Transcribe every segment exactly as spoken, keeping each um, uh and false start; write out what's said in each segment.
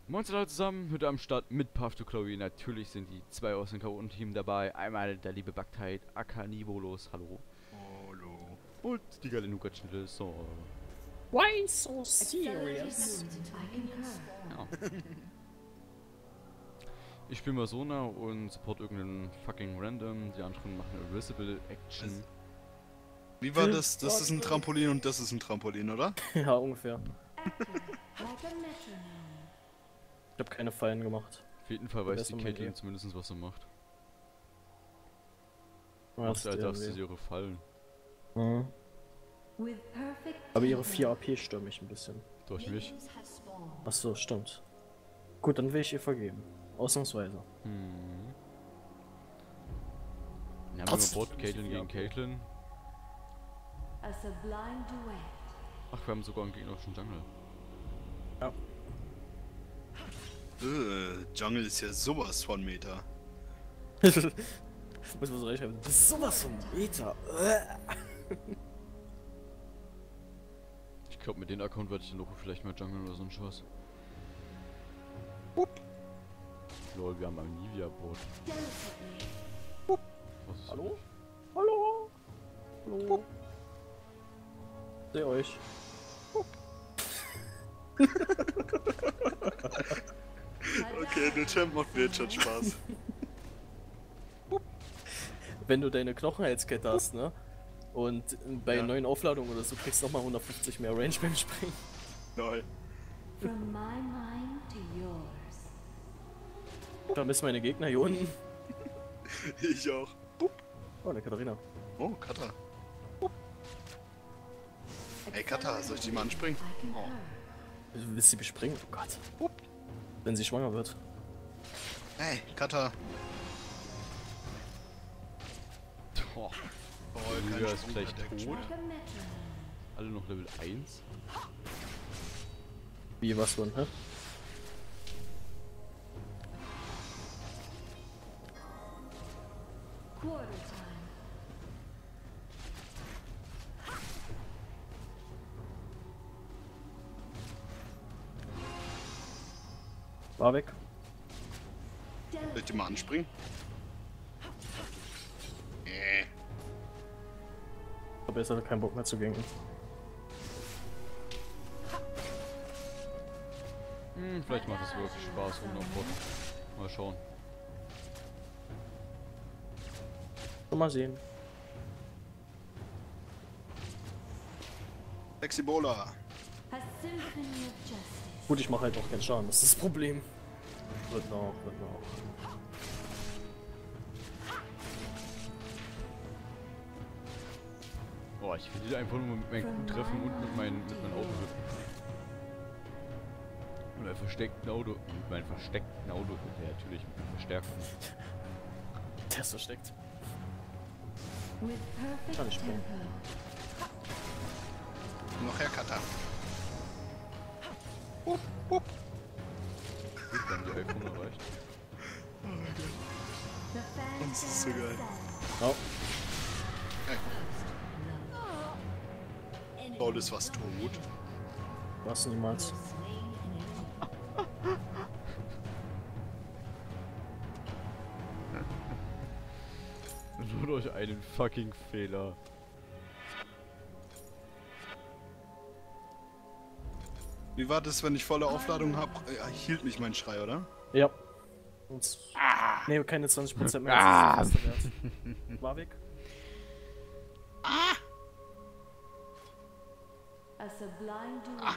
Moin Leute zusammen, heute am Start mit Path to Glory. Natürlich sind die zwei aus dem K O-Team dabei. Einmal der liebe Bugtide, aka Nivolos, hallo. Hallo. Und die geile Nougat-Schnitte, so. Why so serious? Ja. Ich spiele mal Sona und support irgendeinen fucking Random. Die anderen machen Invisible Action. Wie war das? Das ist ein Trampolin und das ist ein Trampolin, oder? Ja, ungefähr. Ich habe keine Fallen gemacht. Auf jeden Fall Wer weiß ist die noch mit Caitlyn dir? zumindest, was er macht. Ja, Macht halt, dass D sie ihre Fallen. Mhm. Aber ihre vier A P stört mich ein bisschen. Durch mich. Achso, stimmt. Gut, dann will ich ihr vergeben. Ausnahmsweise. Hm. Wir haben Trotzdem über Bot Caitlyn gegen Caitlyn. Ach, wir haben sogar einen gegnerischen Jungle. Ja. Äh, Jungle ist ja sowas von Meta. Muss man so reinschreiben. Das ist sowas von Meta. Ich glaube, mit dem Account werde ich den Loco vielleicht mal jungeln oder so ein Scheiß. Lol, wir haben einen Nivea-Bot. Was ist Hallo? Hallo? Hallo? Seh euch. Okay, der Champ macht mir jetzt schon Spaß. Wenn du deine Knochenhalskette hast, ne? Und bei Ja. neuen Aufladungen oder so kriegst du nochmal hundertfünfzig mehr Range beim Springen. Lol. From my mind to yours. Ich vermisse meine Gegner hier unten. Ich auch. Oh, eine Katharina. Oh, Kata. Ey, Kata, soll ich die mal anspringen? Oh. Willst du sie bespringen? Oh Gott. Wenn sie schwanger wird. Hey, Kata. Oh, Oh, Nivea ist gleich Sprung-Protection. tot. Like a metronome. Alle noch Level eins. Wie, was denn, hä? Quarter time. War weg. Soll ich die mal anspringen? Äh. Aber jetzt hat er keinen Bock mehr zu ganken. Hm, vielleicht macht es wirklich Spaß ohne Bot. Mal schauen. So, mal sehen. Sexy Bola. A symphony of justice. Gut, ich mache halt auch keinen Schaden, das ist das Problem. Wird noch, wird noch. Boah, ich will die einfach nur mit meinem Q treffen und mit meinem mit meinem Auto hüpfen. Mit meinem versteckten Auto. Mit meinem versteckten Auto. Ja, natürlich mit meinem verstärkten. Der ist versteckt. With perfect Kann ich springen. tempo. Noch her, Kata. Gut, wir haben die iPhone erreicht. The fan Das ist so geil. Oh, Paul ist was tot. was niemals. Nur durch einen fucking Fehler. Wie war das, wenn ich volle Aufladung habe? Äh, hielt mich mein Schrei, oder? Ja. Und ne, keine zwanzig Prozent mehr. Ah. Als das erste Wert. War weg. A sublime duet.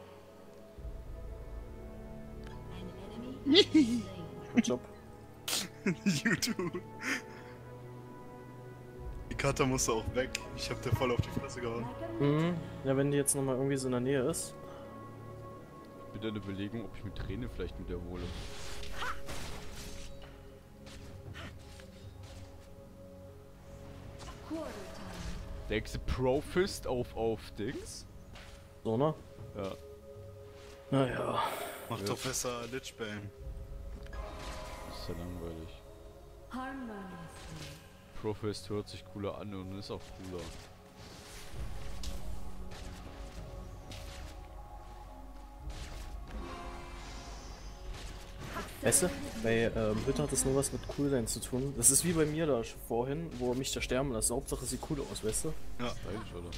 An enemy slain. Good Job. YouTube. Die Kata musste auch weg. Ich hab der voll auf die Fresse gehauen. Like a Mhm. Ja, wenn die jetzt nochmal irgendwie so in der Nähe ist. Bitte eine Überlegung, ob ich mit Träne vielleicht mit der hole. quarter time. Denkst du Pro-Fist auf, auf Dings? So, ne? Ja. Naja. Mach Ja. doch besser Lichbane. Das ist ja langweilig. Harmoniously. Pro-Fist hört sich cooler an und ist auch cooler. Weißt du, bei ähm, Hütte hat das nur was mit Coolsein zu tun. Das ist wie bei mir da vorhin, wo er mich da sterben lässt. Hauptsache sieht cool aus, weißt du? Ja. Stylisch, oder?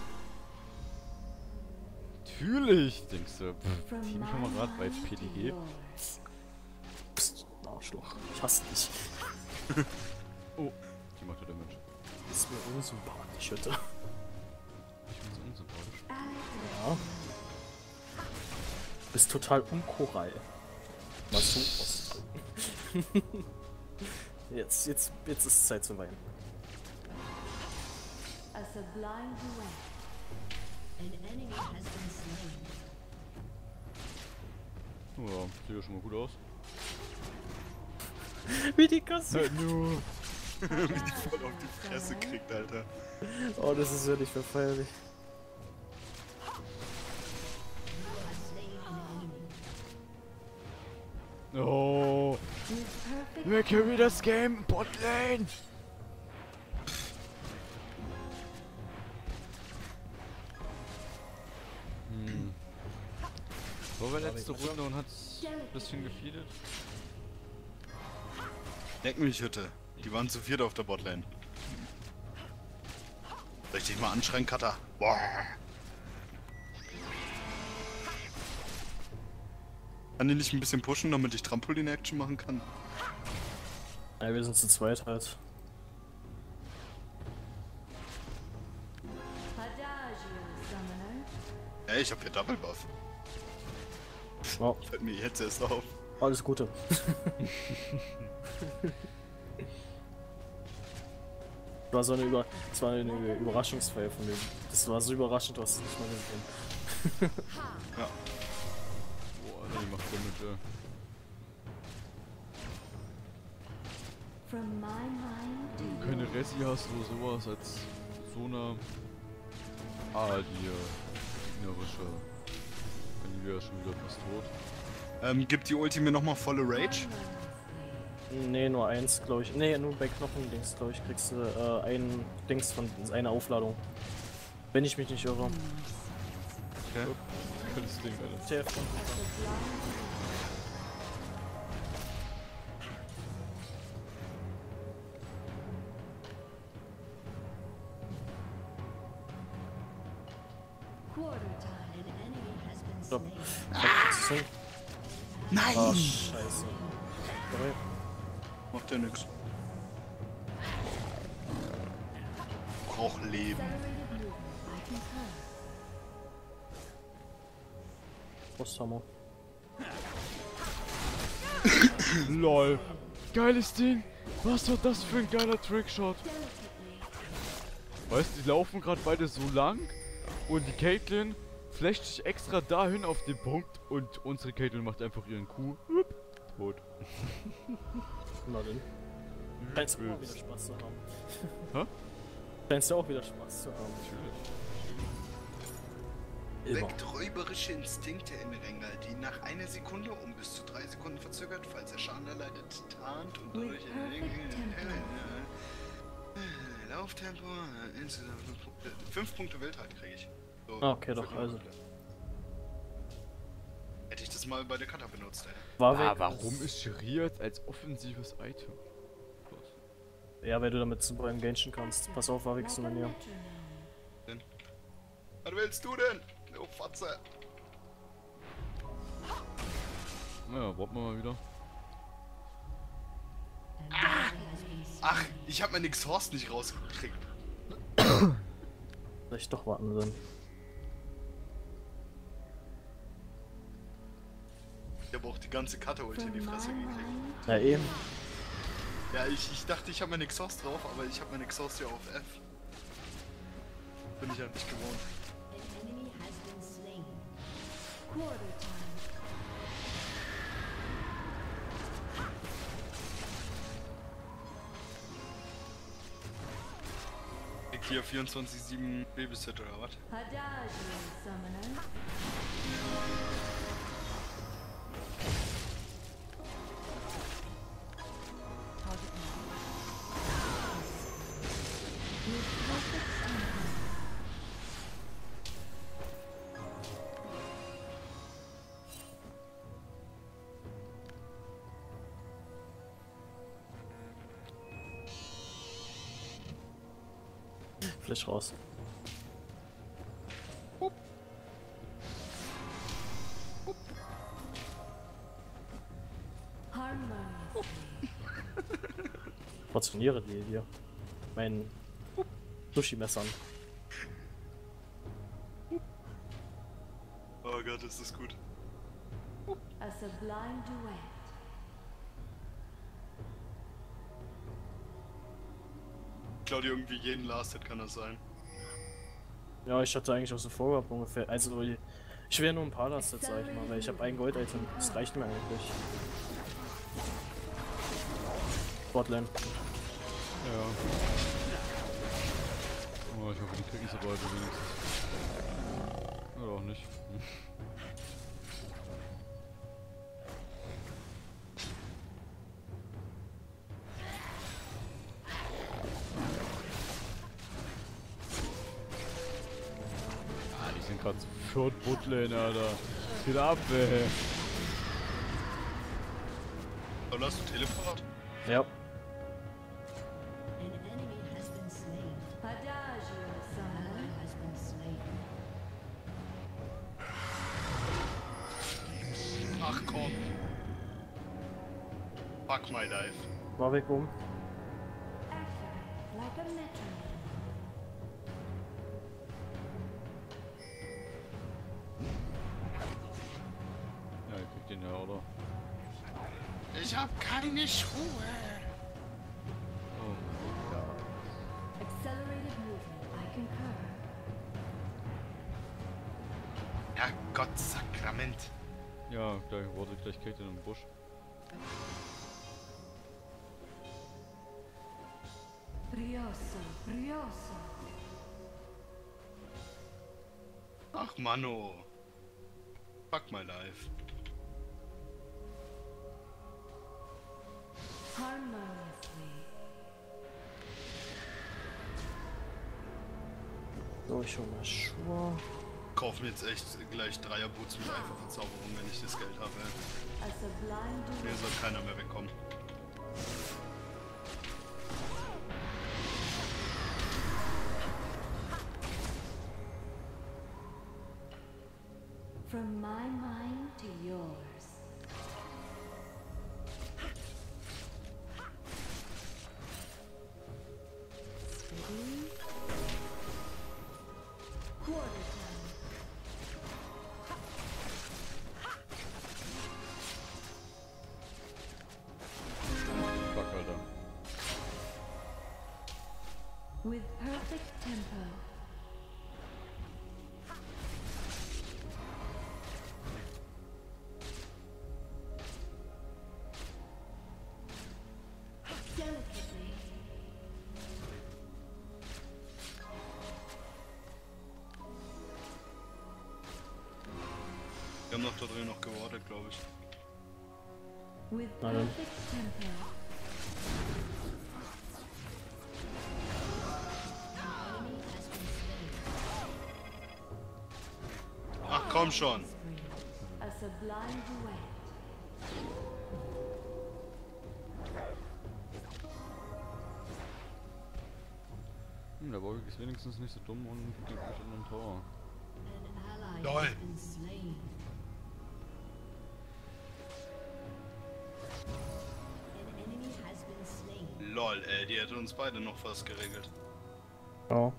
Natürlich, denkst du. Pff, From my Teamkamerad bei mind P to D G. yours. Psst, Arschloch. Ich hasse dich. Oh, die macht der Mensch. Ist mir unsympathisch, Hütte. Ich find's unsympathisch. Ja. Bist total unchoral. Mal so ausdrücken. Jetzt, jetzt, jetzt ist es Zeit zu weinen. A sublime duet. An enemy has been slain. Ja, sieht ja schon mal gut aus. Wie die Kasse. Nur. Wie die voll auf die Fresse kriegt, Alter. Oh, das ist wirklich verfeierlich. Oh, With perfect wer carry das Game? Botlane! Hm. So war letzte Runde und hat's ein bisschen gefeedet. Leck mich, Hütte. Die waren zu viert auf der Botlane. Soll ich dich mal anschreien, Cutter? Boah. Kann die nicht ein bisschen pushen, damit ich Trampolin-Action machen kann? Ja, wir sind zu zweit halt. Adagio, Summoner. Ey, ich hab hier Double Buff. Oh, Fällt mir jetzt erst auf. alles Gute. war so eine Über das war eine Überraschungsfeier von mir. Das war so überraschend, du hast es nicht mal gesehen. Ja. Boah, die macht Damage, ey. From my mind to Wenn du keine Resi hast oder sowas als so eine... Ah, die äh, gegnerische... Anivia ist schon wieder fast tot. Ähm, gibt die Ulti mir nochmal volle Rage? yours. Nee, nur eins, glaube ich. Nee, nur bei Knochen-Dings, glaube ich, kriegst du äh, ein Dings von eine Aufladung. Wenn ich mich nicht irre. Okay. Gutes Ding, Alter. T F. A sublime quarter time. An enemy has been Stopp. slain. Nein! Ah, scheiße. Sorry. Macht ja nix. Brauch Leben. Accelerated movement. I concur. Brusthammer. LOL. Geiles Ding. Was war das für ein geiler Trickshot? Weißt du, die laufen gerade beide so lang und die Caitlyn flasht sich extra dahin auf den Punkt und unsere Caitlyn macht einfach ihren Q. Hup, tot. Na denn. Scheinst du auch wieder Spaß zu haben. Hä? Scheinst du auch wieder Spaß zu haben. Immer. Weckt räuberische Instinkte in Rengar, die nach einer Sekunde um bis zu drei Sekunden verzögert, falls er Schaden erleidet, tarnt und dadurch perfect tempo. Lauftempo, äh, insgesamt fünf Punkte. Fünf Punkte Wildheit kriege ich. So, Ah, okay, für doch, die also. Runde. Hätte ich das mal bei der Kata benutzt, ey. War Ah, weg. warum ist Shiriat als offensives Item? Ja, weil du damit super engagen kannst. Pass auf, war Like weg a in mir. metronome. Was willst du denn? Oh, Fatze. Naja, warten wir mal wieder. An enemy has been slain. Ach, ich hab meinen Exhaust nicht rausgekriegt. Vielleicht doch warten dann. Ich habe auch die ganze Kata-Ulti in die From Fresse my gekriegt. mind Ja, eben. Ja, ich, ich dachte, ich habe meinen Exhaust drauf, aber ich habe meinen Exhaust ja auf F. Bin ich ja nicht gewohnt. an enemy has been slain. Quarter time. Ich hier vierundzwanzig sieben Babysitter oder was? Adagio, Summoner. Target now. With perfect tempo. Flash raus. Portioniere die hier. Mein Sushi-Messern. Oh Gott, ist das gut. A sublime duet. Claudia irgendwie jeden Last-Hit kann das sein. Ja, ich hatte eigentlich auch so vorgehabt ungefähr. Also ich wäre nur ein paar Last jetzt, sag ich mal, weil ich habe ein Gold-Item. Das reicht mir eigentlich. Botlane. Ja. Oh, ich hoffe, die kriegen es aber heute wenigstens. Oder auch nicht. Hm. Ah, die sind gerade so short Botlane, Alter. Geht ab, ey. Oder hast du Teleport? Ja. An enemy has been slain. Adagio, summoner has been slain. Ach komm. Fuck my life. War weg oben. Accurate, like a metronome. Ja, ihr kriegt den ja, oder? Ich hab keine Schuhe. Oh, ja. Accelerated movement, I concur. Ja, Gott Sakrament. Ja, gleich wurde gleich Kate im Busch. Brioso, brioso. Ach Mano. Fuck my life. Harmoniously. So, ich hol mal Schuhe. Kauf mir jetzt echt gleich Dreier-Boots mit einfacher Zauberung, wenn ich das Geld habe. A sublime Hier duet. soll keiner mehr wegkommen. From my mind to yours. Steady. Quarter time. Fuck, Alter. With perfect tempo. Delicately. Wir haben noch da drin noch gewartet, glaube ich. With Na dann. perfect tempo. Ach komm schon. A sublime duet. Hm, der Warwick ist wenigstens nicht so dumm und geht nicht in den Tower. An ally Lol. has been slain. An enemy has been slain. Lol, ey, die hätte uns beide noch fast geregelt. Ja.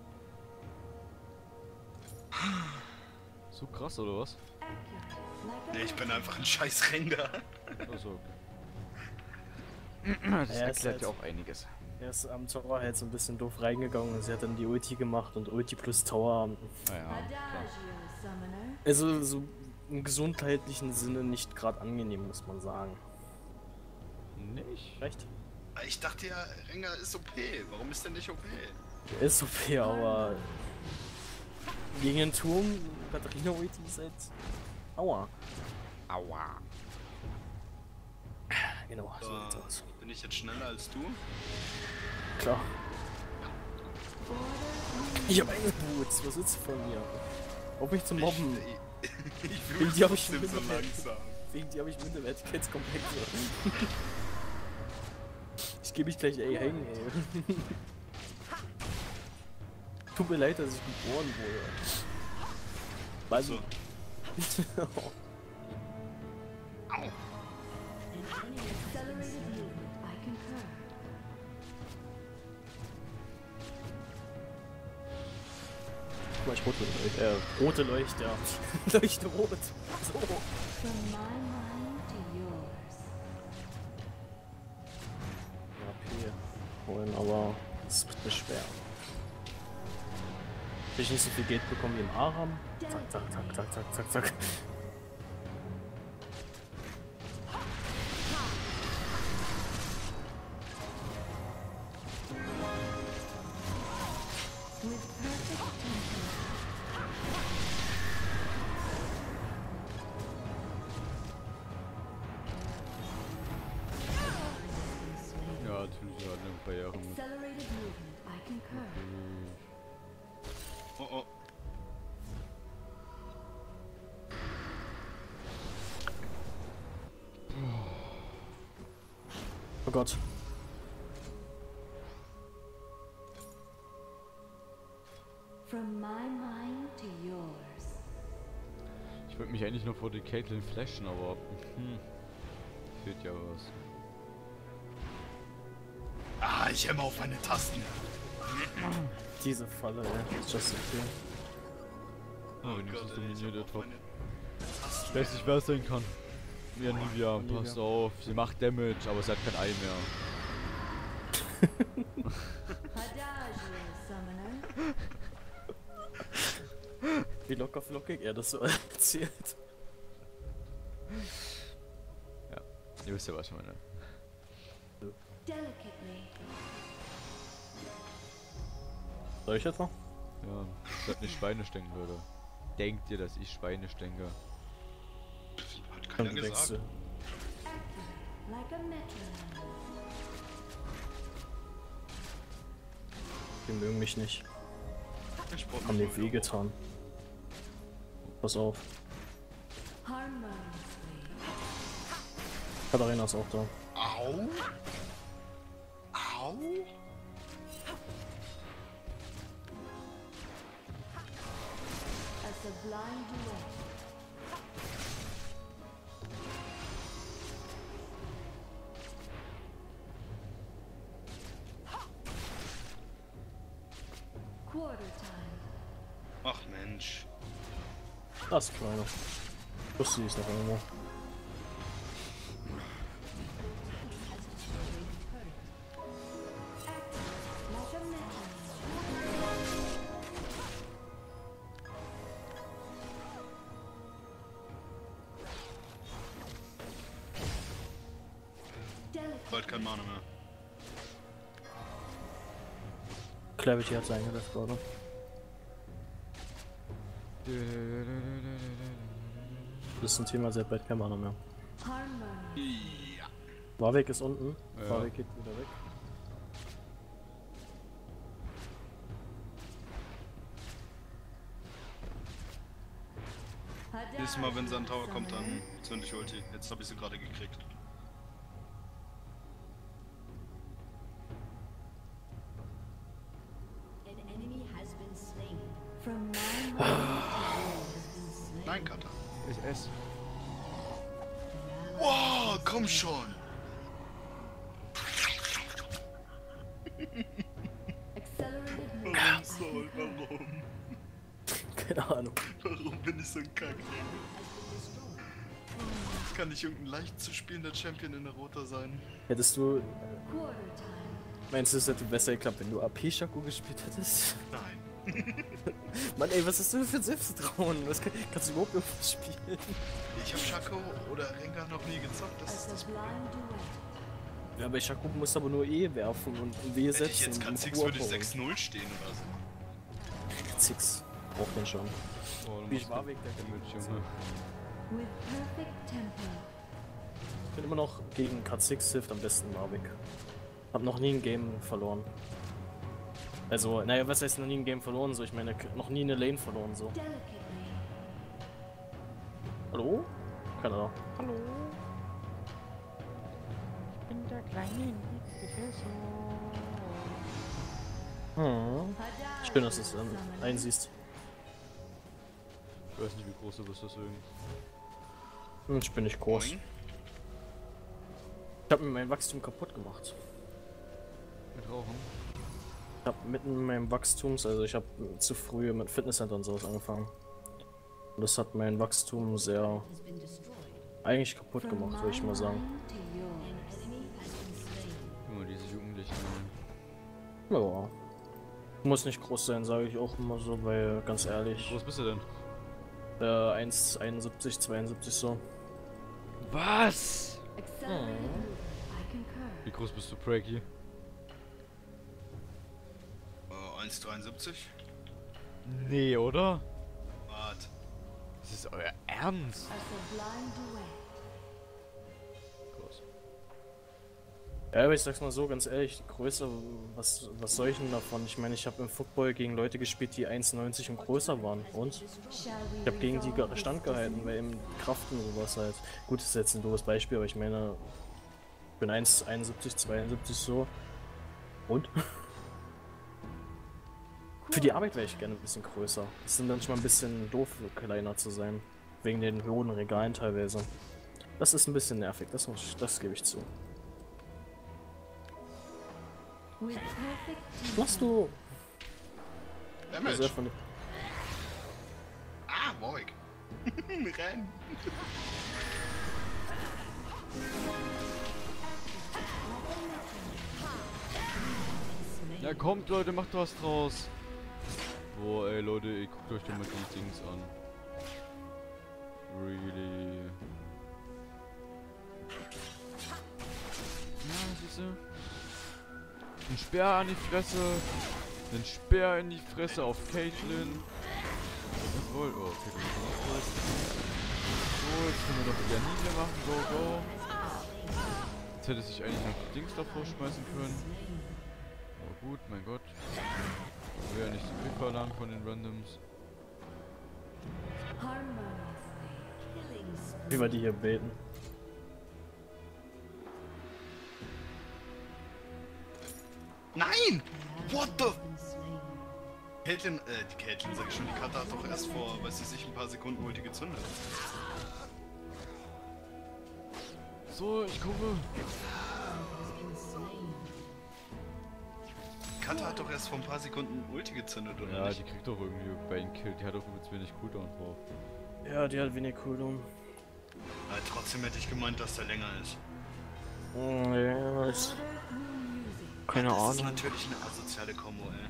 So krass, oder was? Accurate, like a Nee, ich bin metronome. einfach ein scheiß Rengar. Also, okay. Das Ja, ist erklärt halt- ja auch einiges. Er ist am Tower halt so ein bisschen doof reingegangen und sie hat dann die Ulti gemacht und Ulti plus Tower. Naja, klar. Adagio, summoner. Also so im gesundheitlichen Sinne nicht gerade angenehm, muss man sagen. Nicht? Recht? Ich dachte ja, Rengar ist O P. Warum ist der nicht O P? Er ist okay, aber gegen den Turm, Katharina Ulti ist halt... Aua. Aua. Genau, so sieht's So, aus. bin ich jetzt schneller als du? Klar. Ich hab eine Boots, was willst du von mir? Ob mich zu mobben? Ich, ich, ich Wegen fühle dir hab ich trotzdem so schon wieder- langsam. Wegen dir hab ich mit dem Etikett komplett so. Ich gebe mich gleich ey hängen, ey. Tut mir leid, dass ich geboren wurde. Weil So. Au. Accelerated movement. I concur. Guck mal, ich rote Leuchte. Äh, rote Leuchte, ja. Leuchte rot. So. From my mind to yours. Ja, P holen, aber es wird mir schwer. Will ich nicht so viel Geld bekommen wie im Aram? Zack, zack, zack, zack, zack, zack, zack. With perfect tempo. Ja, natürlich hat eine Barriere. Accelerated movement. I concur. Oh oh. Oh Gott. From my mind to yours. Ich würde mich eigentlich noch vor die Caitlyn flashen, aber hm, fehlt ja was. Ah, ich hämmer auf meine Tasten. Diese Falle, ey. Ist just okay. Oh, wenn Gott, das ey, ich dominiert hämmer der auf Top. meine Ich Tasten. weiß nicht, wer es sein kann. Ja, Nivea, Nivea. passt auf. Sie macht Damage, aber sie hat kein Ei mehr. Adagio, summoner. Wie locker flockig er das so erzählt. Ihr wisst ja, was ich meine. Delicately. Soll ich jetzt noch? Ja, ich sollte nicht Schweine denken würde. Denkt ihr, dass ich Schweine denke? Hat keiner Dann denkst gesagt. du. Accurate. Like a metronome. Die mögen mich nicht. Ich brauch Haben mich mir mal weh wieder getan. Pass auf. Harmoniously. Katharina ist auch da. Au! Au! A sublime duet. Quarter time. Ach Mensch. Das Kleine. Wusste ich es noch irgendwo. Active. Like a metronome. Delicate. Bald kein Mana mehr. Clarity hat sein gedacht gerade. Das ist ein Thema, seit bald kein Mana mehr. Harmony. Ja. Warwick ist unten. Ja. Warwick geht wieder weg. Nächstes Mal, wenn sein Tower kommt, dann zünd ich Ulti. Jetzt habe ich sie gerade gekriegt. An enemy has been slain. From my mind to yours has been slain. Nein, Kata. Ich esse. Wow, komm schon! Accelerated movement. So, warum? Keine Ahnung. Warum bin ich so ein Kack? Kann nicht irgendein leicht zu spielender Champion in der Rota sein? Hättest du. Quarter time. Meinst du, es hätte besser geklappt, wenn du A P Shaco gespielt hättest? Nein. Mann, ey, was hast du für ein Selbstvertrauen? Was kann, kannst du überhaupt irgendwas spielen? Ich habe Shaco oder Rengar noch nie gezockt, A das ist das sublime duet. Ja, bei Shaco musst du aber nur E werfen und ein W Hätte ich setzen. jetzt und K sechs Q würde ich abbauen. sechs null stehen oder so. K sechs. Braucht den schon. Oh, du Wie musst ich Warwick, der kann Damage, mit, Junge. With perfect tempo. Ich bin immer noch gegen K sechs hilft am besten Warwick. Hab noch nie ein Game verloren. Also, naja, was heißt noch nie ein Game verloren? So, ich meine, noch nie eine Lane verloren, so. Delicately. Hallo? Keiner. Hallo? Ich bin der kleine Professor. Hm. Schön, dass du es ähm, einsiehst. Ich weiß nicht, wie groß du bist, deswegen. Hm, Ich bin nicht groß. Boing. Ich habe mir mein Wachstum kaputt gemacht. Mit Rauchen. Ich habe mitten in meinem Wachstums, also ich habe zu früh mit Fitnesscenter und sowas angefangen. Und das hat mein Wachstum sehr has been destroyed. eigentlich kaputt gemacht, würde ich mal sagen. To yours. An enemy has been slain. Immer diese Jugendlichen. Ja. Muss nicht groß sein, sage ich auch immer so, weil ganz Wie ehrlich, groß bist du denn? äh, eins Komma einundsiebzig, zweiundsiebzig so. Was? Accelerated movement. I concur. Wie groß bist du, Praggy? Äh, eins Komma dreiundsiebzig? Nee, oder? Wart. Das ist euer Ernst? A sublime duet. Groß. Ja, aber ich sag's mal so, ganz ehrlich, die Größe, was, was soll ich denn davon? Ich meine, ich habe im Football gegen Leute gespielt, die eins Komma neunzig und größer waren. Und? Shall Ich we habe gegen die resolve ge- Stand this gehalten, weil eben Kraft und sowas halt. Gut, das ist jetzt ein doofes Beispiel, aber ich meine, ich bin eins Komma einundsiebzig, zweiundsiebzig so. Und? Für die Arbeit wäre ich gerne ein bisschen größer. Es sind manchmal ein bisschen doof, kleiner zu sein. Wegen den hohen Regalen teilweise. Das ist ein bisschen nervig, das, muss ich, das gebe ich zu. with perfect Machst du Damage. sehr von Ah, Boig. Renn. Ja, kommt, Leute, macht was draus. Boah, ey, Leute, ihr guckt euch doch mal die Dings an. Really. Ja, siehst du? Ein Speer an die Fresse. Ein Speer in die Fresse auf Caitlyn. Jawohl, oh, okay, das ist was. So, jetzt können wir noch die Janine machen, go, go. Jetzt hätte sich eigentlich noch die Dings davor schmeißen können. Aber gut, mein Gott. Ich will ja nicht zu viel verlangen von den Randoms. harmoniously killing spree. wie wir die hier beten. Nein! What the? Has been slain. Caitlyn, äh, die Caitlyn, sag ich schon, die Karte hat doch erst vor, weiß ich sich, ein paar Sekunden Ulti gezündet. So, ich gucke. Has been slain. Die Karte hat doch erst vor ein paar Sekunden Ulti gezündet, oder Ja, nicht? die kriegt doch irgendwie bei den Kill. Die hat doch übrigens wenig Cooldown drauf. Ja, die hat wenig Cooldown. Aber trotzdem hätte ich gemeint, dass der länger ist. Hm, ja, ist Music. keine das ist Ahnung. natürlich eine asoziale Kombo, ey.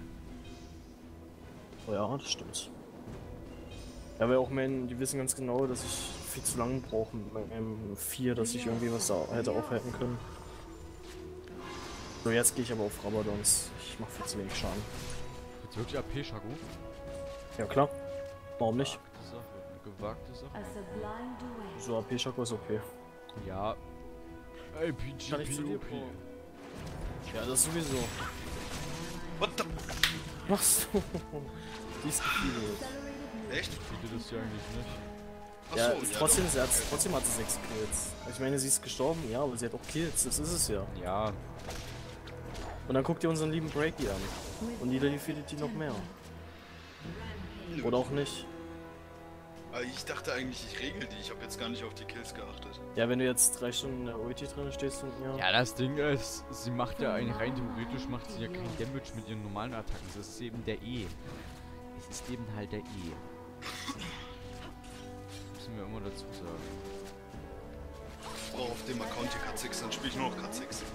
Oh ja, das stimmt. Ja, aber auch mein, die wissen ganz genau, dass ich viel zu lange brauche mit meinem vier, dass ich irgendwie was da hätte aufhalten können. So, jetzt gehe ich aber auf Rabadons. Ich mache viel zu wenig Schaden. Jetzt wirklich A P, Shago? Ja klar. Warum nicht? Gewagte Sache, eine gewagte Sache. A sublime duet. So A P-Schako ist okay. Ja. A P G Kann ich zu dir, P. Bro? Ja, das sowieso. What the? Machst du? Die ist gefühlt. Echt? Bietet das ja eigentlich nicht. Ja, Achso, trotzdem, sie hat, trotzdem hat sie sechs Kills. Ich meine, sie ist gestorben, ja, aber sie hat auch Kills, das ist es ja. Ja. Und dann guckt ihr unseren lieben Breaky an. Und die defeatet die noch mehr. Oder auch nicht. Aber ich dachte eigentlich, ich regel die. Ich habe jetzt gar nicht auf die Kills geachtet. Ja, wenn du jetzt drei Stunden in der Ulti drin stehst und ja. Ja, das Ding ist, sie macht ja eigentlich rein theoretisch macht sie ja kein Damage mit ihren normalen Attacken. Das ist eben der E. Es ist eben halt der E. Müssen wir immer dazu sagen. Ich brauche auf dem Account die Kat sechs, dann spiele ich nur noch Kat sechs.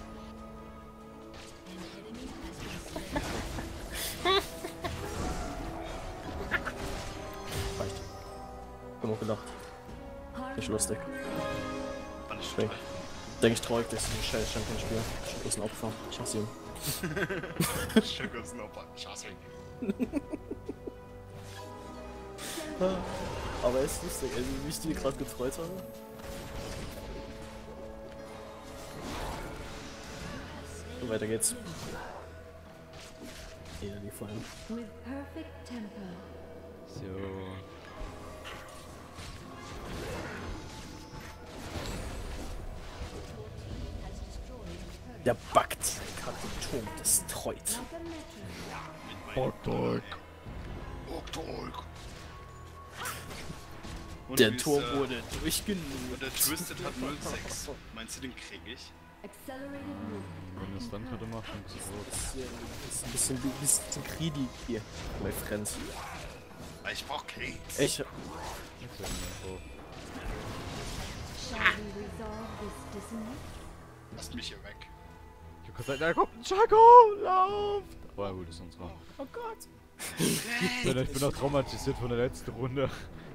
Reicht. Genug gedacht. Nicht lustig. Fand ich Denk, total. denk ich traurig, dass ich ein scheiß Champion spiele. Schoko ist ein Opfer. Ich hasse ihn. Schön, ist ein Opfer. Scheiße. Aber es ist lustig, ey, wie ich die gerade getreut habe. So, weiter geht's. Ja, die vor allem. With perfect tempo. So. Has destroyed a turret. Der backt. Hat den Turm destroyed. Like a metro. Oktork. Oktork. Und Der wie ist, Turm äh, wurde durchgenutzt. Und der Twisted hat null Komma sechs. Meinst du, den krieg ich? Accelerated movement. Wenn das dann gerade macht, dann bist du tot. Ist ein bisschen, ein bisschen greedy hier, my friends. Ich brauch Kate. Ich, Jetzt werden wir tot. Shall we resolve this dissonance? Lasst mich hier weg. Ich hab gesagt, da kommt ein Chaco! Lauf! Oh ja, gut, das ist uns war. oh Gott. Ich bin, ich bin noch traumatisiert von der letzten Runde.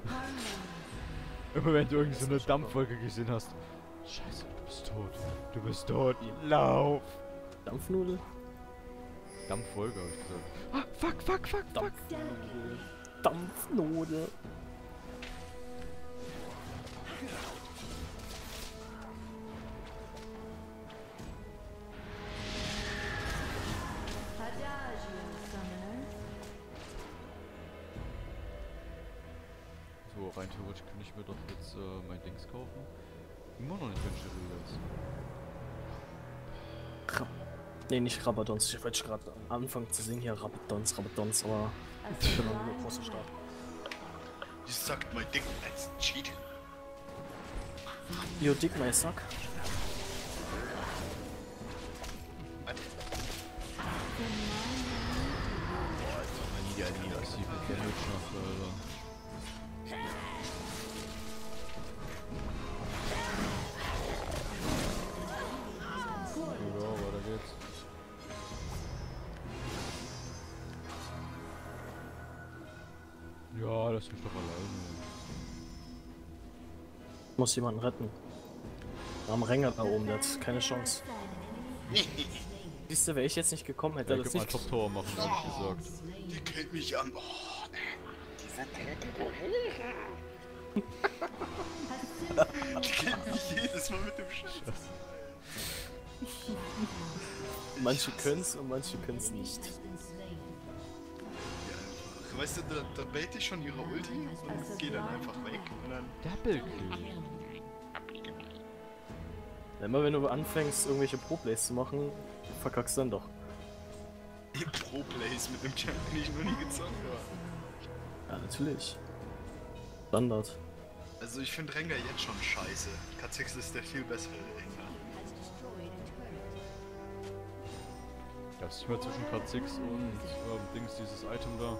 Immer wenn du irgendwie so eine Dampfwolke gesehen hast. Scheiße, du bist tot. Du bist tot. Lauf! Dampfnudel? Dampfwolke, hab ich gesagt. Ah, fuck, fuck, fuck, fuck! Dampfnudel. Dampfnudel. Adagio, summoner. So, rein theoretisch kann ich mir doch jetzt äh, mein Dings kaufen. Immer noch nicht, wenn ich will jetzt. Rab nee, nicht Rabadons. Ich wollte gerade anfangen zu singen hier. Rabadons, Rabadons, aber A ich bin noch sublime nicht großer Start. You sucked my dick, that's cheating. Yo, dick, my suck. Warte. from my mind. Ja, nie massive Damage nach, Alter. Ja, weiter geht's. Ja, lass mich doch alleine. Ich muss jemanden retten. Am Ränger da oben, der hat keine Chance. Siehst du, wäre ich jetzt nicht gekommen, hätte Ja, er ich das könnte mal nicht. Top Tower machen, ehrlich gesagt. Die killt mich an. Oh, ne. Die killt mich jedes Mal mit dem Scheiß. Manche können's und manche können's nicht. Ja, weißt du, da, da bait ich schon ihre Ulti und geh dann einfach weg. Und dann Double Kill. Immer wenn du anfängst, irgendwelche Pro-Plays zu machen, verkackst du dann doch. Pro-Plays mit dem Champ, den ich noch nie gezockt habe. Ja, natürlich. Standard. Also ich finde Rengar jetzt schon scheiße. K sechs ist der viel bessere Rengar. Gab's nicht mehr zwischen K sechs und ähm, Dings dieses Item da?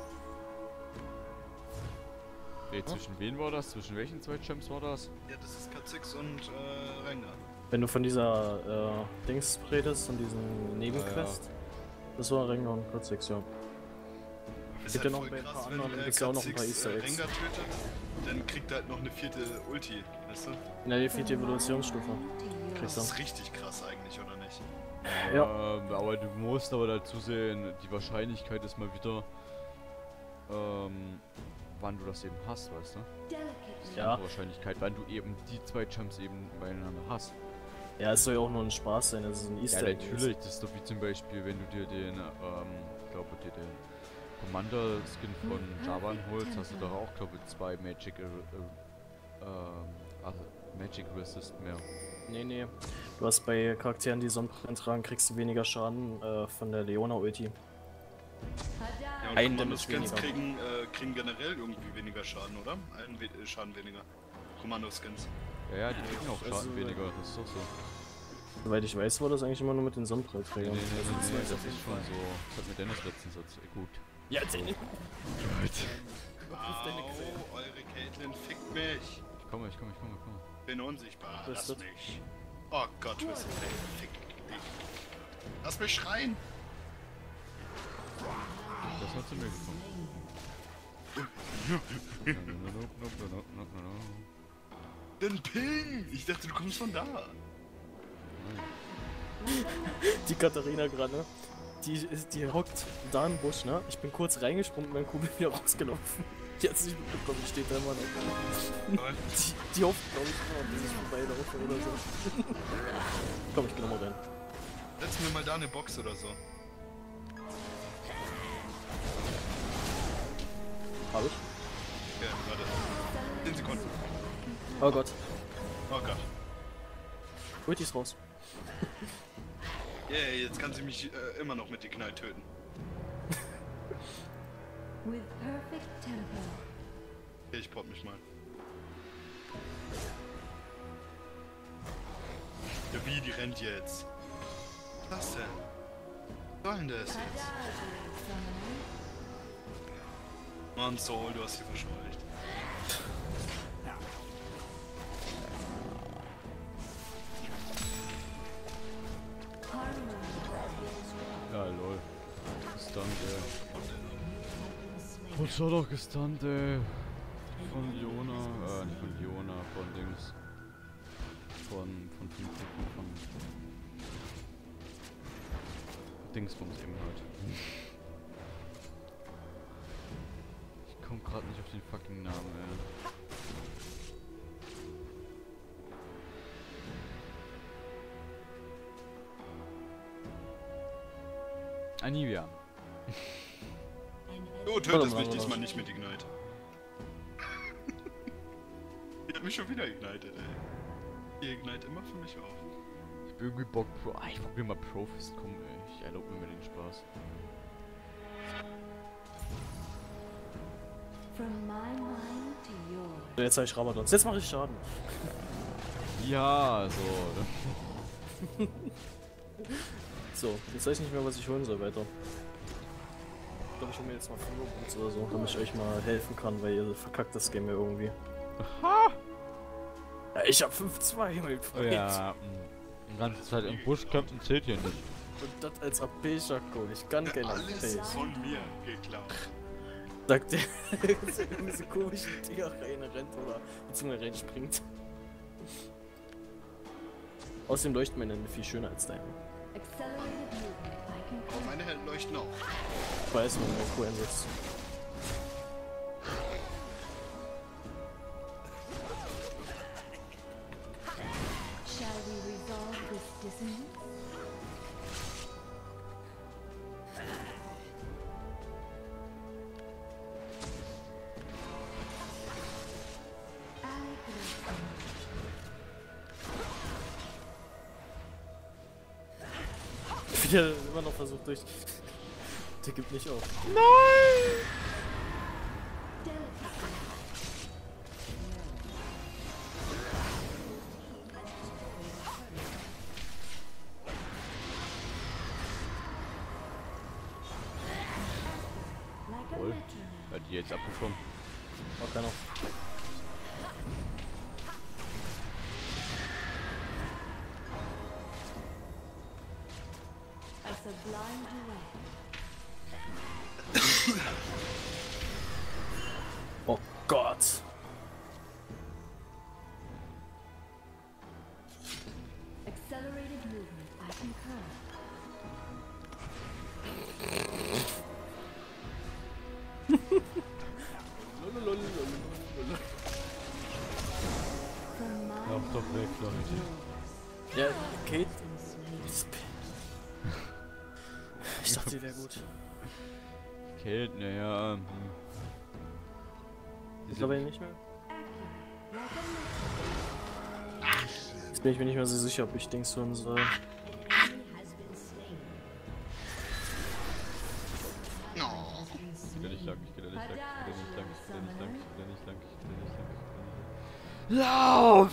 Nee, zwischen wen war das? Zwischen welchen zwei Champs war das? Ja, das ist K sechs und äh, Rengar. Wenn du von dieser äh, Dings redest, von diesem Nebenquest, das war Rengar und K sechs, ja. Ist Gibt ja noch bei ein paar anderen, wenn äh, gibt's ja auch noch ein K paar sechs, Easter äh, Eggs. Rengar tötet, dann kriegt er halt noch eine vierte Ulti, weißt du? In der vierte Evolutionsstufe. Das Kriegst du. ist richtig krass eigentlich, oder nicht? Ja. Ähm, aber du musst aber dazu sehen, die Wahrscheinlichkeit ist mal wieder, ähm, wann du das eben hast, weißt du? Delicately. Ja. Die Wahrscheinlichkeit, wann du eben die zwei Champs eben beieinander hast. Ja, es soll ja auch nur ein Spaß sein, das ist ein Ja, Easter Egg. natürlich, das ist doch wie zum Beispiel, wenn du dir den, ähm, ich glaube, dir den Commander-Skin von Javan holst, hast du doch auch, glaube ich, zwei Magic, äh, äh, ähm, also Magic Resist mehr. Nee, nee. Du hast bei Charakteren, die Sonnenbrillen tragen, kriegst du weniger Schaden äh, von der Leona-Ulti. Ja, und Ein Kommando-Skins Damage kriegen, äh, kriegen generell irgendwie weniger Schaden, oder? Einen we äh, Schaden weniger. Kommando-Skins. Ja, ja, die kriegen auch Schaden Also, weniger, das ist doch so. Soweit ich weiß, war das eigentlich immer nur mit den Nee, Sonnenbrillträgern. nee, nee, Also, nee, das nee, weiß das auf jeden ist schon Fall. so. Das hat mir Dennis letztens erzählt. Gut. Ja, Dennis. Au, eure Caitlyn fickt mich. Ich komme, ich komme, ich komme, ich komme. Bin unsichtbar, lass Twisted. mich. Oh Gott, Twisted, ey, fick dich. Lass mich schreien. Das hat zu mir gekommen. Den Ping! Ich dachte, du kommst von da. Die Katharina gerade, ne? Die, ist- die hockt da im Busch, ne? Ich bin kurz reingesprungen und mein Kugel wieder rausgelaufen. Die hat es nicht mitbekommen, die steht da immer noch. Und Die, die hofft, glaube ich, immer, dass ich vorbeilaufe oder so. Komm, ich geh nochmal rein. setz mir mal da eine Box oder so. Hab ich? Ja, warte. zehn Sekunden. Oh Gott. Oh Gott. Ulti ist raus. Yeah, jetzt kann sie mich äh, immer noch mit Ignite töten. With perfect tempo. Okay, ich pop mich mal. Ja, wie, die rennt jetzt? Was denn? Was soll denn das jetzt? Mann, Soul, du hast sie verscheucht. Ja, lol. Gestunt, ey. Wurde schon doch gestunt, ey. Von Leona, äh, nicht von Leona, von Dings. Von, von, von, von, von, Dingsbums eben halt. Ich komm grad nicht auf den fucking Namen, ey. Anivia. Du tötest mich diesmal nicht mit Ignite. Die hat mich schon wieder ignited, ey. Die ignite immer für mich auf. Ich bin irgendwie Bock Pro. Ah, ich probier mal Profist, komm ey. Ich erlaube mir den Spaß. From my mind to yours. So, jetzt habe ich Rabadons. Jetzt mache ich Schaden. Ja, so. So, jetzt weiß ich nicht mehr, was ich holen soll weiter. Ich glaube, ich hole mir jetzt mal Fingerputz oder so, damit ich euch mal helfen kann, weil ihr verkackt das Game ja irgendwie. Ha! Ja, ich hab fünf zwei, mein Freund. Ja, mh. die ganze Zeit im Busch kämpfen zählt hier nicht. Und das als A P-Schako. Ich kann keine A P. Alles von mir geklaut. Sagt der, dass er in diese komischen Dinger reinrennt oder beziehungsweise reinspringt. Außerdem leuchten meine Hände viel schöner als deine. Accelerated movement. I can Oh, meine Hände leuchten auch. Ich weiß, wenn man Q einsetzt. Shall we resolve this dissonance? Wie der immer noch versucht durch. Der gibt nicht auf. Like a Voll. metronome. Hat die jetzt abbekommen? War keiner. A sublime duet. Oh Gott. Accelerated movement. I concur. From my Lauf doch weg, Leute. Ja, Kate. been slain. Ich dachte, die wäre gut. Kate, naja. Hm. Ich glaube nicht mehr. Accurate. Like a metronome. Jetzt bin ich mir nicht mehr so sicher, ob ich Dings hören soll. An enemy has been slain. No. Has been Ich geh nicht lang, ich geh da nicht lang, ich geh da nicht lang, ich geh da nicht lang, Summoner. ich geh da nicht lang, ich geh da nicht lang, ich geh da nicht lang. Lauf!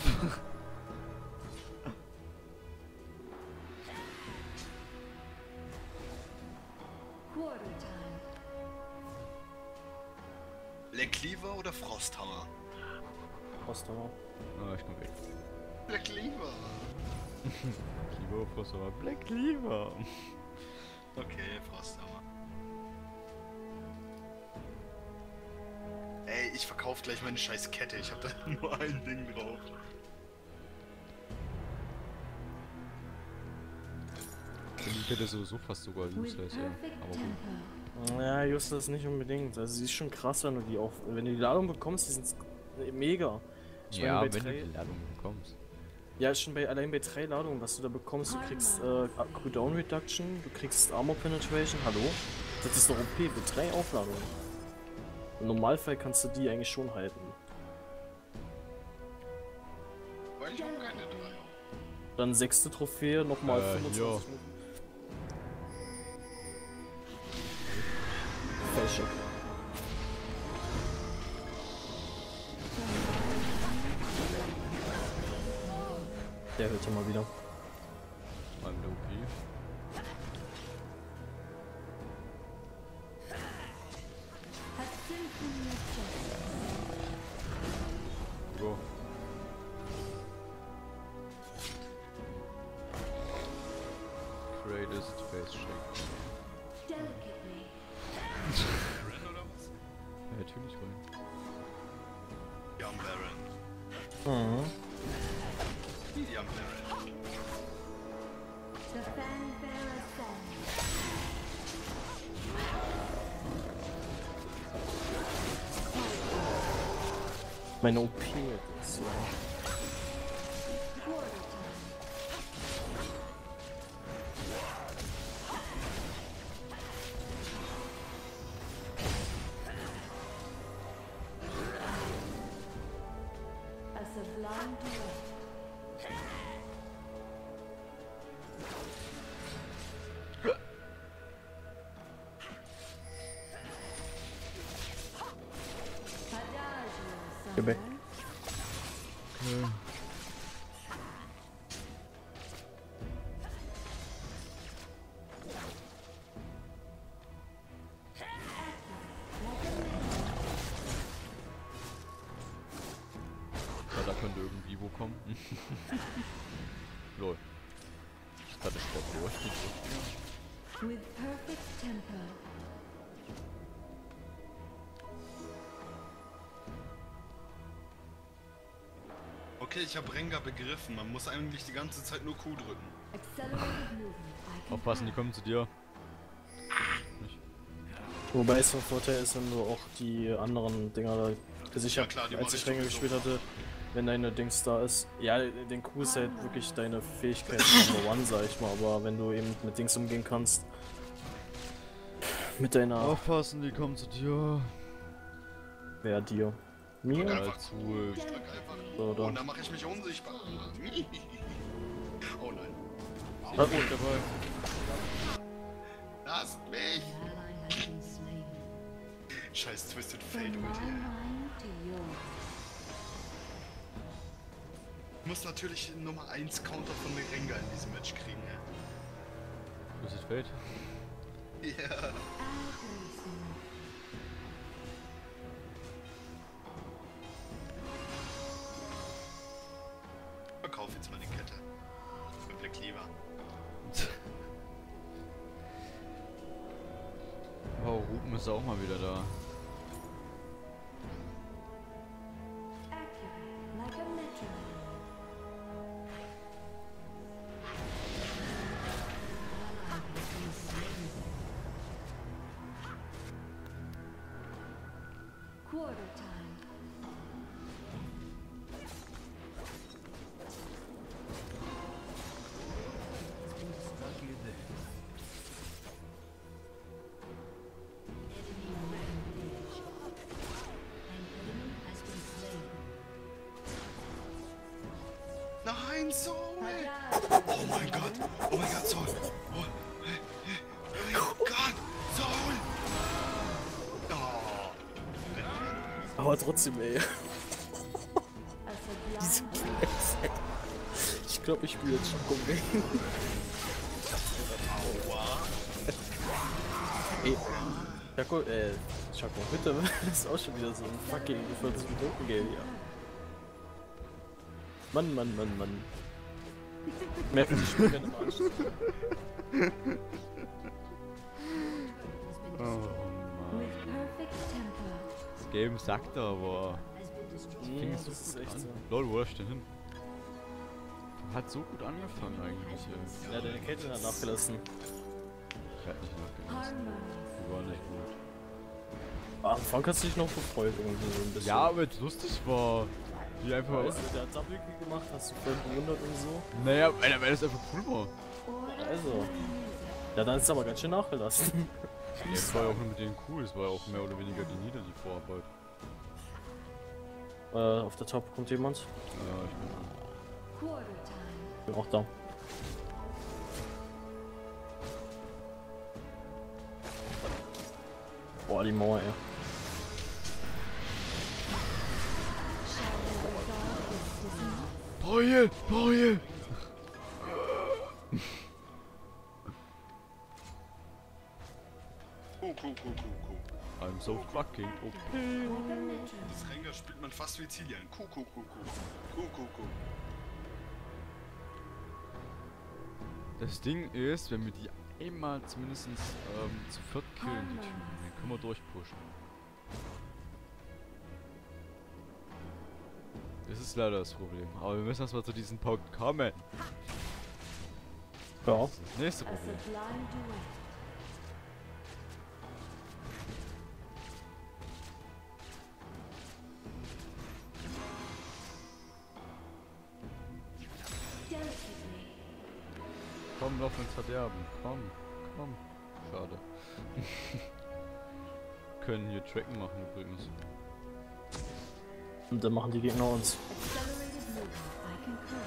Quarter time. Black Cleaver oder Frosthammer? Posthammer. Ah, ich komm weg. Black Cleaver. Cleaver, Frost, aber Black Cleaver. Okay, Frosthammer. Ey, ich verkauf gleich meine scheiß Kette. Ich hab da nur ein Ding drauf. Ich hätte sowieso fast sogar With useless, ja. perfect Aber gut. tempo. Ja, Justus nicht unbedingt. Also sie ist schon krass, wenn du die auch. Wenn du die Ladung bekommst, die sind mega. Ich Ja, meine, bei wenn du drei- die Ladung bekommst. Ja, schon bei allein bei drei Ladungen, was du da bekommst, du kriegst äh, Cooldown Reduction, du kriegst Armor Penetration, hallo? Das ist doch O P mit drei Aufladungen. Im Normalfall kannst du die eigentlich schon halten. Weil ich hab keine drei. Dann sechste Trophäe, nochmal Äh, fünfundzwanzig Minuten. Face Check. Der hört ja mal wieder. Mal mit O P. Go. Greatest face shake. Delicately. Ren oder was? Ja, natürlich rein. Young Baron. Mhm. Young Baron. The fanfare ascends. Meine O P ist so. Quarter time. A sublime duet. Adagio, Geh weg. summoner. Okay. Ja, da könnte irgendwie wo kommen. Lol. Ich dachte, ich glaube, durch. With perfect tempo. Okay, ich habe Rengar begriffen. Man muss eigentlich die ganze Zeit nur Q drücken. Accelerated movement. I can Aufpassen, die kommen zu dir. Wobei es von Vorteil ist, wenn du auch die anderen Dinger da. Also ich Ja, hab, klar, die als mach ich ich Ränge sowieso. gespielt hatte, wenn deine Dings da ist. Ja, den Q ist halt wirklich deine Fähigkeit Number One, sag ich mal, aber wenn du eben mit Dings umgehen kannst. Mit deiner. Aufpassen, die kommen zu dir. Wer dir? Mir? Ja. Ja, zu. Ich drück einfach. So, Und da. dann mache ich mich unsichtbar. Oh nein. Ah, Gut dabei. Lasst mich! An ally has been slain. Scheiß Twisted From Fate my Ulti. mind to yours. Ich muss natürlich den Nummer eins Counter von der Rengar in diesem Match kriegen. Das ist Fate. Ja. Aggressive. Verkauf jetzt mal die Kette. Für Black Cleaver. Wow, Ruben ist auch mal wieder da. Accurate, like a metronome. Ally has been slain. Quarter time. Enemy rampage. An enemy has been slain. Nein, Soul! Adagio. Oh mein Gott! Oh mein Gott, Soul! Oh, oh mein Gott! Soul! Oh. Aber trotzdem, ey. A sublime duet. Ich glaube, ich spiele jetzt Chaco Game. Aua! Ey. Chaco, äh, Chaco, bitte, das ist auch schon wieder so ein fucking vierzig Minuten Game hier. Mann, Mann, Mann, Mann. Merken die Spiele gerne mal anstellen. Oh Mann. With perfect tempo. Das Game sagt aber. Has been destroyed. Fing Mhm, so das ist gut echt an. so. Lol, wo ist denn hin? Hat so gut angefangen eigentlich. Ey. Ja, deine Caitlyn hat nachgelassen. Ich hab nicht nachgelassen. Harmony. Die war nicht gut. Am Anfang hast du dich noch gefreut irgendwie so ein bisschen. Ja, aber jetzt lustig war. Die einfach. Weißt du, der hat Double Kick gemacht, hast du voll bewundert und so. Naja, weil weil das einfach cool war. Also. Ja, dann ist es aber ganz schön nachgelassen. Ja, das war ja auch nur mit denen cool. Es war ja auch mehr oder weniger die Nieder, die Vorarbeit. äh, auf der Top kommt jemand. Ja, ich bin dran. Quarter time. Bin auch da. Boah, die Mauer, ey. Beul! Beul! Cool, cool, cool, cool, cool. I'm so fucking O P. Das Rengar spielt man fast wie Zilian. Cool, cool, cool, cool. Cool, cool, cool. Das Ding ist, wenn wir die einmal zumindest ähm, zu viert killen, die Typen, dann können wir durchpushen. Das ist leider das Problem. Aber wir müssen erstmal zu diesem Punkt kommen. Ja. Das ist das nächste A Problem. sublime duet. Delicately. Komm, lauf ins Verderben. Komm, komm. Schade. Können hier Tracken machen übrigens. Und dann machen die Gegner uns. Accelerated movement. I concur.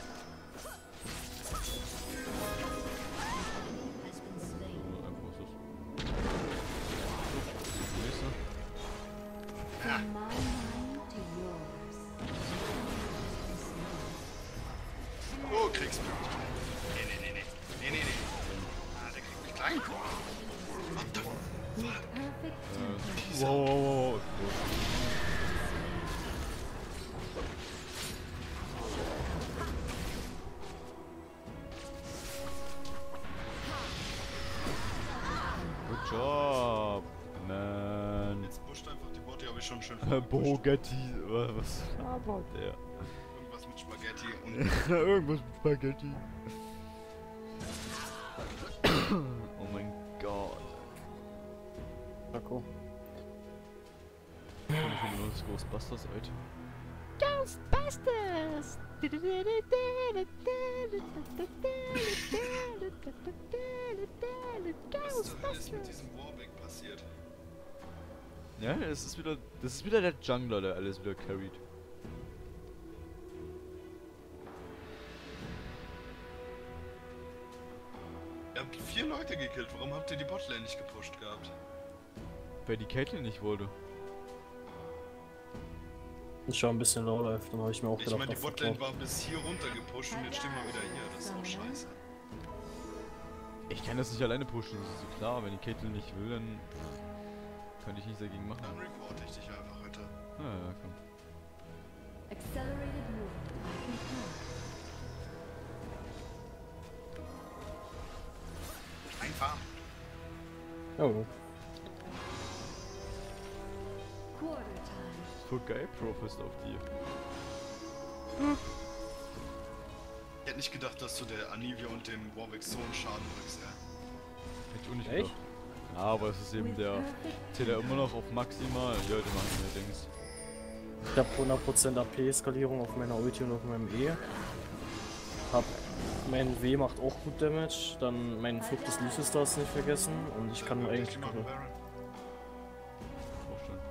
Has been slain. So einfach ist es. Nächste. From my mind to yours. Oh, Kriegsmöglichkeit. Nee, nee, nee, nee. Nee, nee, nee. Ah, der kriegt mich klein. What the fuck? Perfect Äh, wow, wow, wow, wow. Good job, man. Jetzt pusht einfach die Bot, die habe ich schon schön Äh, vorgepusht. Bogetti, was labert der? Irgendwas mit Spaghetti und Irgendwas mit Spaghetti. Oh mein Gott. Marco. Ich finde nur das Ghostbusters, Alter. Ghostbusters! was zur Hölle ist mit diesem Warwick passiert? Ja, das ist wieder. Das ist wieder der Jungler, der alles wieder carried. Ihr habt vier Leute gekillt, warum habt ihr die Botlane nicht gepusht gehabt? Weil die Caitlyn nicht wollte. Ich war ein bisschen low life, dann habe ich mir auch Ich gedacht, meine, die ach, Botlane vertraut. war bis hier runter gepusht und jetzt stehen wir wieder hier. Das ist auch scheiße. Ich kann das nicht alleine pushen, das ist so klar. Wenn die Caitlyn nicht will, dann kann ich nichts dagegen machen. Dann reporte ich dich einfach heute. Ah, ja, komm. Accelerated movement. I concur. Einfach. Oh, Quarter time. Voll geil, Profist auf die. Ich hätte nicht gedacht, dass du der Anivia und dem Warwick so einen Schaden bringst, ja. Hätte ich auch nicht Echt? gedacht. Ja, aber es ist eben With der. perfect Zählt er immer noch auf maximal. Ja, die machen mir Dings. ich habe hundert Prozent A P-Skalierung auf meiner Ulti und auf meinem E. Hab mein W macht auch gut Damage, dann mein Fluch des Liches darfst nicht vergessen und ich kann eigentlich. Die machen Baron. Vorstellen.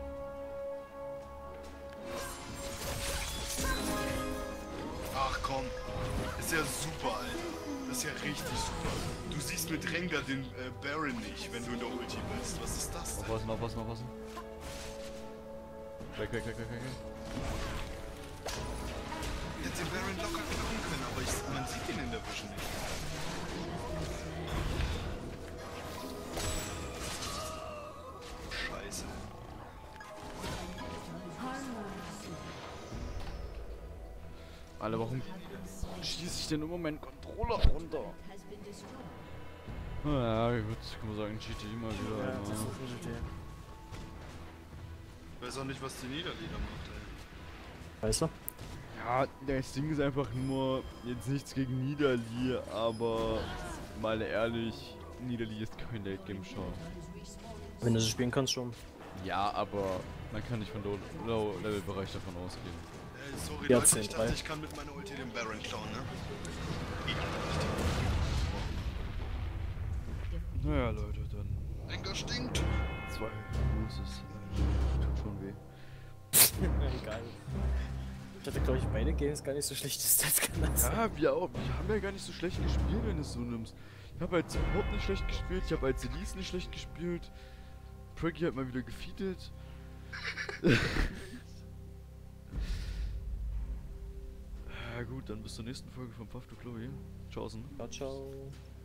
Ach komm, ist ja super, Alter. Das ist ja richtig super. Du siehst mit Rengar den äh, Baron nicht, wenn du in der Ulti bist. Was ist das denn? Aufpassen, aufpassen, aufpassen. Weg, weg, weg, weg, weg. Ich hätte den Baron locker klauen können, aber ich, man sieht ihn in der Vision nicht. Scheiße. harmonious. Alter, warum schieße ich denn immer meinen Controller runter? Has been destroyed. Ja, ich würde kann man sagen, G T mal wieder. Ja, das Ja, ist eine Idee. Ich weiß auch nicht, was die Niederlieder macht, ey. Weißt du? ja, das Ding ist einfach nur jetzt nichts gegen Niederli, aber mal ehrlich, Niederli ist kein Late Game Show. Wenn du sie spielen kannst, schon. Ja, aber man kann nicht von Low-Level-Bereich davon ausgehen. Ey, sorry Ja, Leute, zehn, ich dachte, drei. ich kann mit meiner Ulti den Baron klauen, ne? Naja, Leute, dann Rengar stinkt. zwei Loses. Tut schon weh. Egal. Ich hatte, glaube ich, beide Games gar nicht so schlechte Stats gelassen. Ja, wir auch. Wir haben ja gar nicht so schlecht gespielt, wenn du es so nimmst. Ich habe als Support nicht schlecht gespielt, ich habe als Elise nicht schlecht gespielt. Cracky hat mal wieder gefeedet. Ja gut, dann bis zur nächsten Folge von Puff to Chloe. Tschaußen. Ciao, ciao.